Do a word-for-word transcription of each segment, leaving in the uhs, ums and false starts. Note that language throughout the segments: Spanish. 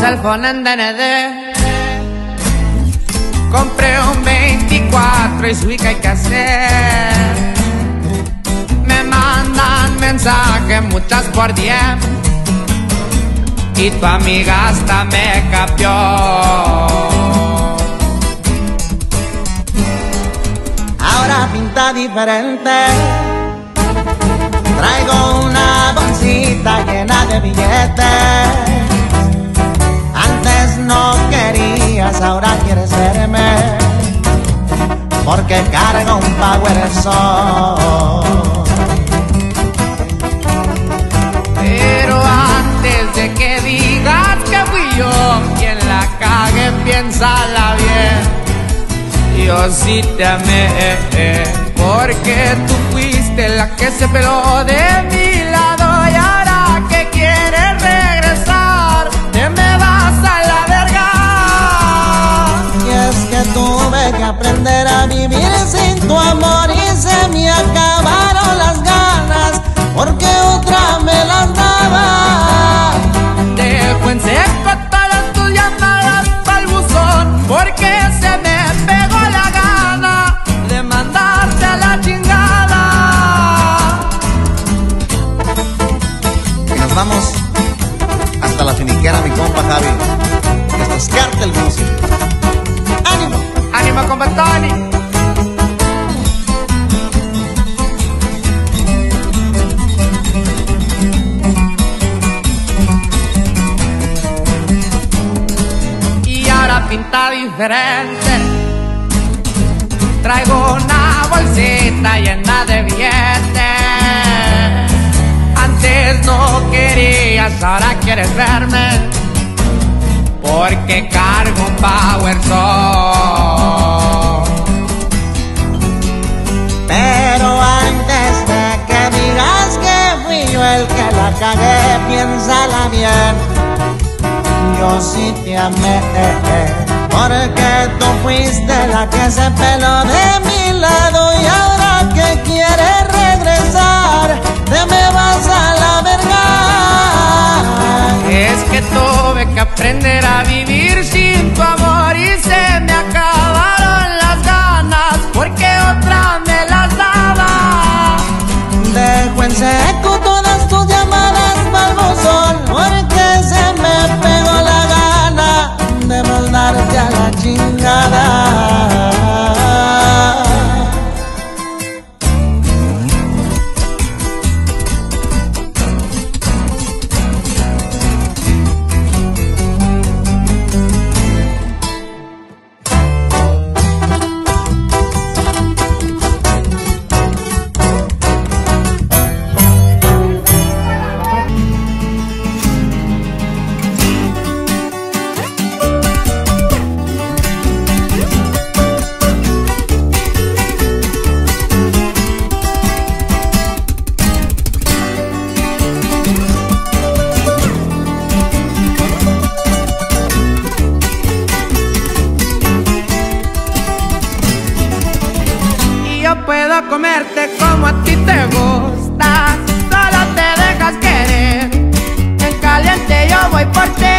cell phone en D N D. Compré un veinticuatro y su hija hay que hacer. Me mandan mensajes muchas por D M y tu amiga hasta me capió. Ahora pinta diferente. Traigo una bolsita llena de billetes. Antes no querías, ahora quieres verme, porque cargo un Power Sol. Pero antes de que digas que fui yo quien la cague, piénsala bien. Yo sí te amé, porque tú fuiste la que se peló de mi lado. Y ahora que quieres regresar, te me vas a la verga. Y es que tuve que aprender a vivir sin tu amor y se me acabaron las ganas, porque otra me las daba. Dejo en seco todas tus llamadas pa'l buzón, porque se me pegó la gana de mandarte a la chingada. Y nos vamos hasta la finiquera, mi compa Javi. Esto es Cartel Music. ¡Ánimo! ¡Ánimo, compa Tony! Y ahora pinta diferente. Traigo una bolsita llena de billetes. Antes no querías, ahora quieres verme, porque cargo un Power Sol. Pero antes de que digas que fui yo el que la cagué, piénsala bien. Yo sí te amé, porque tú fuiste la que se peló de mi lado. Y ahora que quieres regresar, te me vas a la verga. Es que tuve que aprender a vivir sin tu amor y se me acabaron las ganas, porque otra me las daba. Dejo en seco todas tus llamadas pa'l buzón, porque se me pegó la gana de mandarte a la chingada. Puedo comerte como a ti te gusta, solo te dejas querer. En caliente yo voy por ti.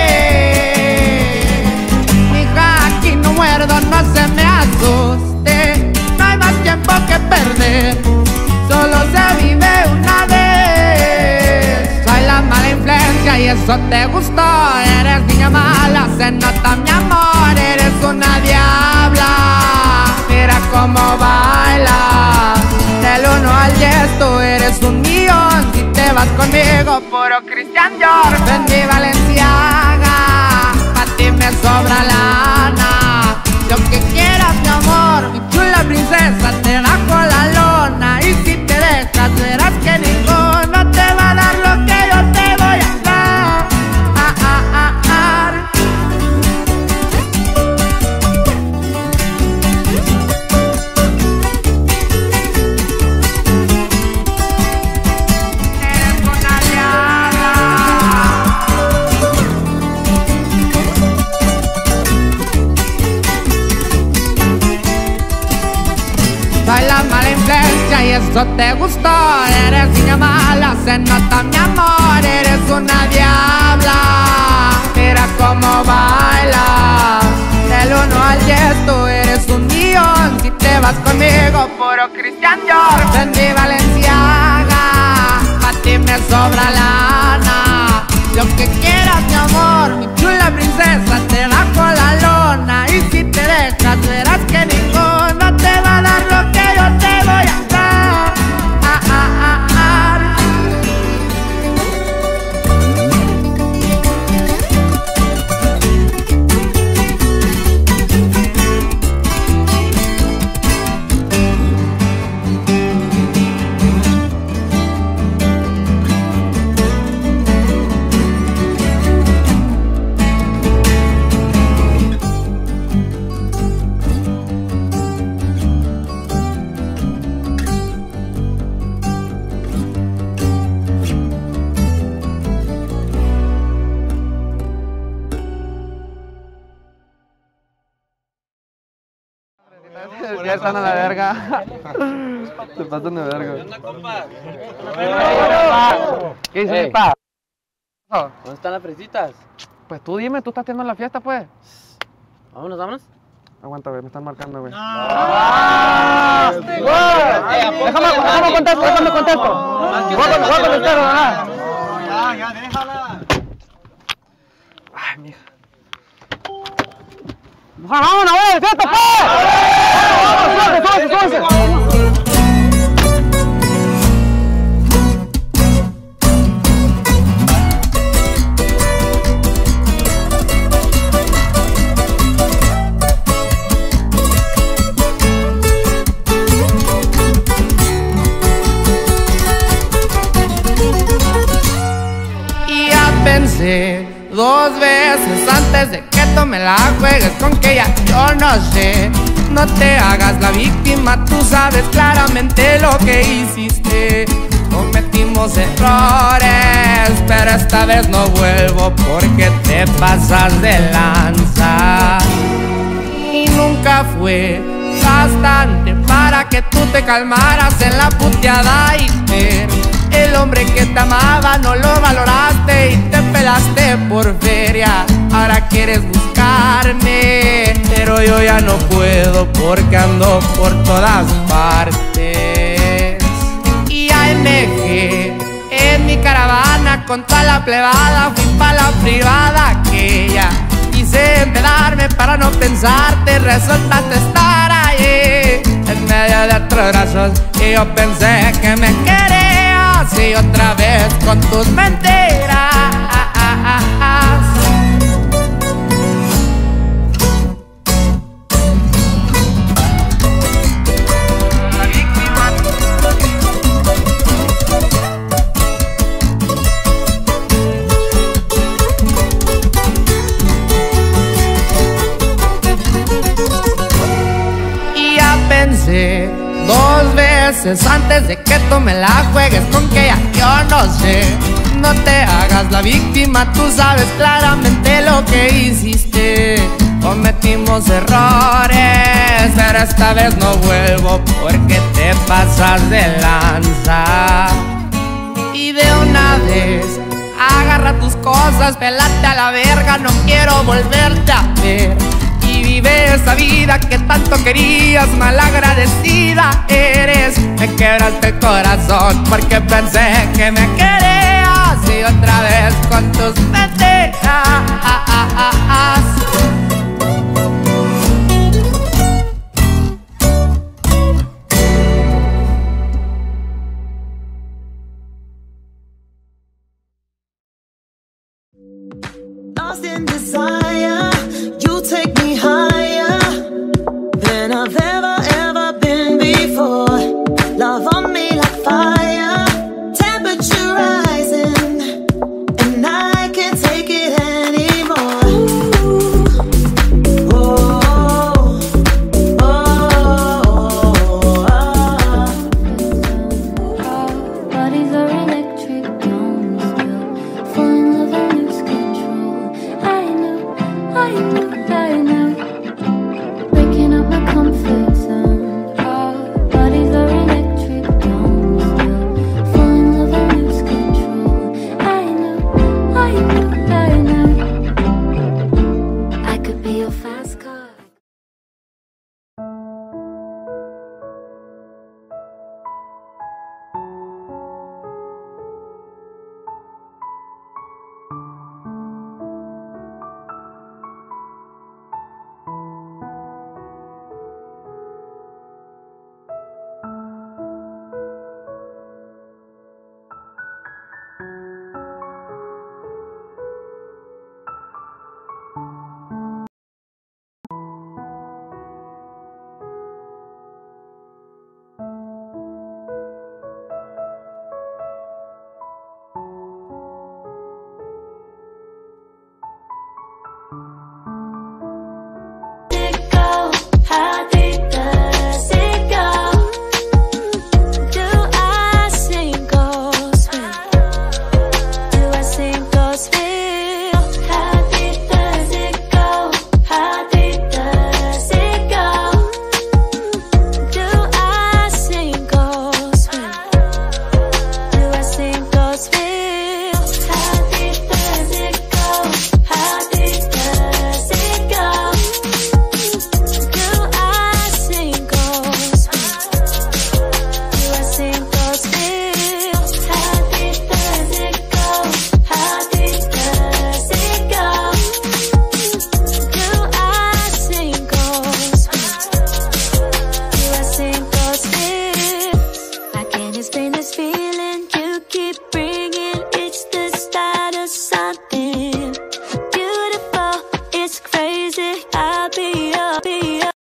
Mija, aquí no muerdo, no se me asuste. No hay más tiempo que perder, solo se vive una vez. Soy la mala influencia y eso te gustó. Eres niña mala, se nota mi amor. Eres una diabla, mira cómo baila. Del uno al diez tú eres un millón. Si te vas conmigo, puro Christian Dior. Ven mi Valenciaga, pa' ti me sobra lana. Lo que quieras, mi amor, mi chula princesa, te bajo la lona. Y si te dejas, verás que ninguno te va a dar lo que yo te voy a dar. Ah, ah, ah, ah. Soy la mala influencia y eso te gustó. Eres niña mala, se nota mi amor. Eres una diabla, mira cómo bailas. Del uno al diez tú eres un millón. Si te vas conmigo, puro Christian Dior. Vendí Valenciaga, a ti me sobra lana. Lo que quieras, mi amor, mi chula princesa, te bajo la lona. Y si te dejas, verás que ninguno te va a dar lo que yo te voy a dar. Ah, ah, ah, ah. Ya están a la verga. Se pasan de verga. ¿Qué dices, pa? ¿Dónde están las fresitas? Pues tú dime, tú estás teniendo la fiesta, pues. Vámonos, vámonos. Aguanta, güey, me están marcando, güey. ¡Ah! Déjame, déjame contesto, déjame contesto. Voy a contestar, ¿verdad? Ya, ya, déjala. Ay, mija. ¡Vámonos, güey! ¡Fiesta, pues! ¡Súbase, súbase, súbase! Y ya pensé dos veces antes de que tú me la juegues con que ya yo no sé. No te hagas la víctima, tú sabes claramente lo que hiciste. Cometimos errores, pero esta vez no vuelvo porque te pasas de lanza. Y nunca fue bastante para que tú te calmaras en la puteada y ver. El hombre que te amaba no lo valoraste y te pelaste por feria. Ahora quieres buscarme, pero yo ya no puedo porque ando por todas partes. Y A M G en mi caravana con toda la plebada fui pa' la privada aquella. Quise empedarme para no pensarte, resultaste estar ahí en medio de otros brazos y yo pensé que me querías. Y otra vez con tus mentiras. Y ya pensé dos veces antes de que tú me la juegues con que ya yo no sé. No te hagas la víctima, tú sabes claramente lo que hiciste. Cometimos errores, pero esta vez no vuelvo porque te pasas de lanza. Y de una vez agarra tus cosas, pelate a la verga, no quiero volverte a ver. Y vive esa vida que tanto querías, malagradecida eres. Me quebraste el corazón porque pensé que me querías. Y otra vez con tus mentiras. Lost in desire, you take me higher than I've ever, ever been before. Love on me like fire, temperature rising, and I can't take it anymore. Ooh, oh, oh, oh, oh. Our bodies are electric, don't we still fall in love and lose control? I knew, I knew, I knew. Breaking up my comfort zone. Our bodies this feeling you keep bringing. It's the start of something beautiful. It's crazy. I